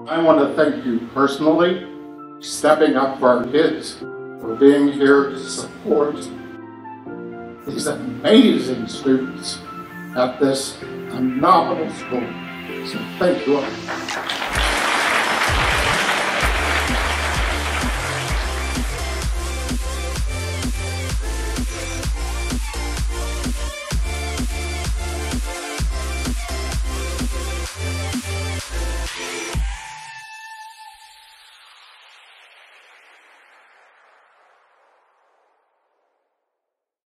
I want to thank you personally, stepping up for our kids, for being here to support these amazing students at this phenomenal school. So thank you all.